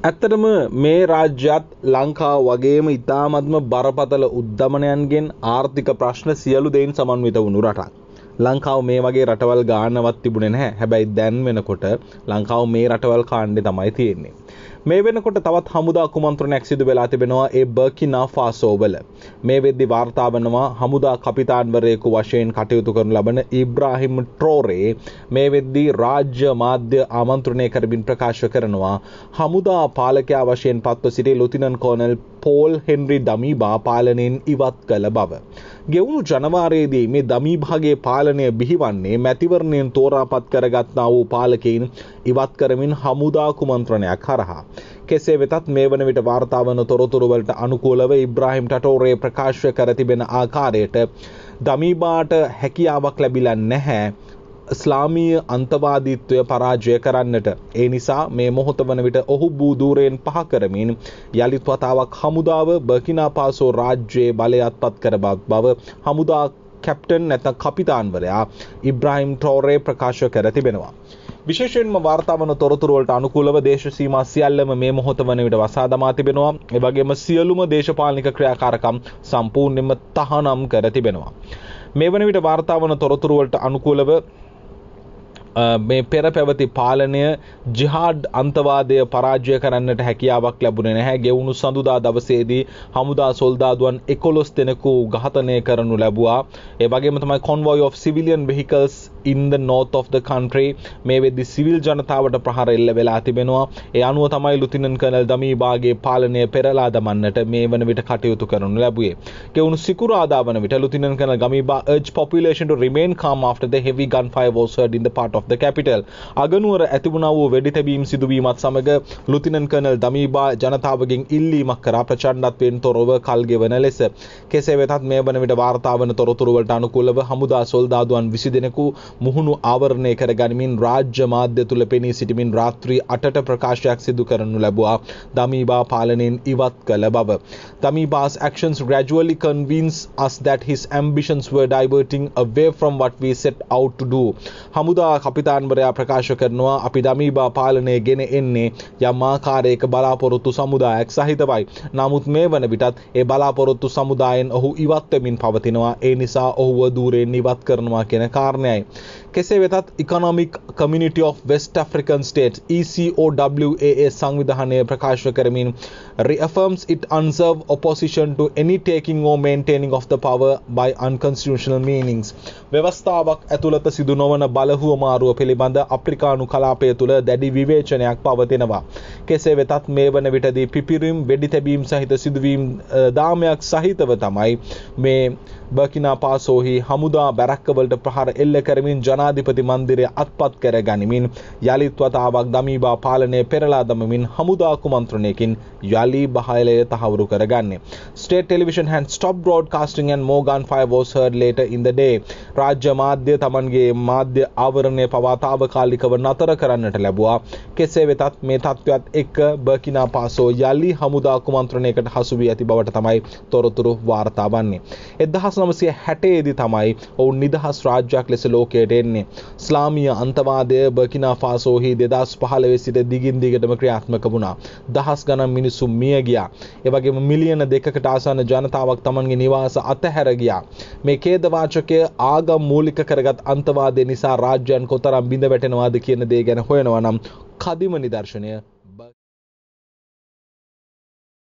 ඇත්තටම මේ රාජ්‍යත් ලංකාව වගේම ඉතාමත්ම බරපතල උද්ධමනයන්ගෙන් ආර්ථික ප්‍රශ්න සියලු දෙයින් සමන්විත වුණු රටක්. ලංකාව මේ වගේ රටවල් ගානවත් තිබුණේ නැහැ. හැබැයි දැන් වෙනකොට ලංකාව මේ රටවල් කාණ්ඩේ තමයි තියෙන්නේ. මේ වෙනකොට තවත් හමුදා කුමන්ත්‍රණයක් සිදු වෙලා තිබෙනවා ඒ බර්කිනා ෆාසෝ වල. මේ වෙද්දි වාර්තා වෙනවා හමුදා කපිතාන්වරයෙකු වශයෙන් කටයුතු කරනු ලබන ඉබ්‍රාහිම් ට්‍රෝරේ මේ වෙද්දි රාජ්‍ය මාධ්‍ය ආමන්ත්‍රණය කරමින් ප්‍රකාශ කරනවා හමුදා පාලකයා වශයෙන් පත්ව සිටි ලුතිනන්ට් කෝනල් පෝල් හෙන්රි දමීබා පාලනයෙන් ඉවත් කළ බව. ගෙවුණු ජනවාරයේදී මේ දමීබාගේ පාලනය බිහිවන්නේ මැතිවරණයෙන් තෝරාපත් කරගත්තා වූ පාලකයින් ඉවත් කරමින් හමුදා කුමන්ත්‍රණයක් හරහා. කෙසේ වෙතත් මේ වන විට වාර්තා වන තොරතුරු වලට අනුකූලව ඉබ්‍රාහිම් ටටෝරේ ප්‍රකාශ කර තිබෙන ආකාරයට දමීබාට හැකියාවක් ලැබිලා නැහැ ඉස්ලාමීය අන්තවාදීත්වය පරාජය කරන්නට. ඒ නිසා මේ මොහොත වන විට ඔහු බූදූරයෙන් පහ කරමින් යලිත් වතාවක් හමුදාව බර්කිනා ෆාසෝ රාජ්‍යයේ බලයත් පත් කර බව හමුදා කැප්ටන් නැත්නම් කපිතාන්වරයා ඉබ්‍රාහිම් ට්‍රෝරේ ප්‍රකාශ කර තිබෙනවා. විශේෂයෙන්ම වාර්තා වන තොරතුරු වලට අනුකූලව දේශ සීමා සියල්ලම මේ මොහොත වන විට වසා දමා තිබෙනවා. ඒ වගේම සියලුම දේශපාලනික ක්‍රියාකාරකම් සම්පූර්ණයෙන්ම තහනම් කර තිබෙනවා. මේ වන විට වාර්තා වන තොරතුරු වලට අනුකූලව මේ පෙර පැවති පාලනය ජිහාඩ් අන්තවාදය පරාජය කරන්නට හැකියාවක් ලැබුණේ නැහැ. ගෙවුණු සඳුදා දවසේදී හමුදා සොල්දාදුවන් 11 දෙනෙකු ඝාතනය කරනු ලැබුවා. ඒ වගේම තමයි convoy of civilian vehicles in the north of the country මේ වෙද්දි සිවිල් ජනතාවට ප්‍රහාර එල්ල වෙලා තිබෙනවා. ඒ අනුව තමයි ලුතිනන්ට් කර්නල් දමීබාගේ පාලනය පෙරලා දමන්නට මේ වන විට කටයුතු කරනු ලැබුවේ. ගෙවුණු සිකුරාදා වන විට lieutenant colonel Damiba urged population to remain calm after the heavy gunfire was heard in the part of the capital. අගනුවර ඇතිවුණා වූ වෙඩි තැබීම් සිදුවීමත් සමග ලුතිනන්ට් කර්නල් දමීබා ජනතාවගෙන් ඉල්ලීමක් කරා ප්‍රචණ්ඩත්වයෙන් තොරව කල් ගෙවන ලෙස. කෙසේ වෙතත් මේ වන විට වාර්තා වන තොරතුරු වලට අනුකූලව හමුදා සොල්දාදුවන් 20 දෙනෙකු මුහුණු ආවරණය කර ගනිමින් රාජ්‍ය මාධ්‍ය තුල පෙනී සිටමින් රාත්‍රී 8ට ප්‍රකාශයක් සිදු කරනු ලැබුවා දමීබා පාලනයෙන් ඉවත් කළ බව. Damiba's actions gradually convince us that his ambitions were diverting away from what we set out to do. හමුදා කපිතාන්වරයා ප්‍රකාශ කරනවා අපි දමීබා පාලනය ගෙන එන්නේ යම් ආකාරයක බලාපොරොත්තු සමුදායක් සහිතවයි. නමුත් මේ වන විටත් ඒ බලාපොරොත්තු සමුදායෙන් ඔහු ඉවත් වෙමින් පවතිනවා. ඒ නිසා ඔහුව දූරයෙන් ඉවත් කරනවා කියන කාරණයයි. කෙසේ වෙතත් Economic Community of West African States ECOWAS සංවිධානය ප්‍රකාශ කරමින් reaffirms it unserved opposition to any taking or maintaining of the power by unconstitutional meanings. ව්‍යවස්ථාවක් ඇතුළත සිදු නොවන බලහුවමාරුව පිළිබඳ අප්‍රිකානු කලාපය තුළ දැඩි විවේචනයක් පවතිනවා. කෙසේ වෙතත් මේ වන විටදී පිපිරීම් වෙඩි තැබීම් සහිත සිදුවීම් දාමයක් සහිතව තමයි මේ බර්කිනා ෆාසෝහි හමුදා බැරක්කවලට ප්‍රහාර එල්ල කරමින් ජනාධිපති මන්දිරය අත්පත් කර ගනිමින් යලිත් වතාවක් දමීබා පාලනය පෙරලා දමමින් හමුදා කුමන්ත්‍රණයකින් යලි බහලය තහවුරු කරගන්නේ. State television had stopped broadcasting and more gunfire was heard later in the day. රාජ්‍ය මාධ්‍ය තමන්ගේ මාධ්‍ය ආවරණය පවා තාවකාලිකව නතර කරන්නට ලැබුවා. කෙසේ වෙතත් මේ තත්ත්වයට එක්ක බර්කිනා ෆාසෝ යලි හමුදා කුමන්ත්‍රණයකට හසු වී ඇති බවට තමයි තොරතුරු වාර්තා වන්නේ. 1960 දී තමයි ඔවුන් නිදහස් රාජ්‍යයක් ලෙස ලෝකයට එන්නේ. ඉස්ලාමීය අන්තවාදය බර්කිනා ෆාසෝහි 2015 සිට දිගින් දිගටම ක්‍රියාත්මක වුණා. දහස් ගණන් මිනිසුන් මිය ගියා. ඒ වගේම මිලියන 2කට ආසන්න ජනතාවක් තමන්ගේ නිවාස අතහැර ගියා. මේ ඛේදවාචකය ආගම් මූලික කරගත් අන්තවාදය නිසා රාජ්‍යයන් කොතරම් බිඳ වැටෙනවාද කියන දේ ගැන හොයනවා නම් කදිම නිදර්ශනය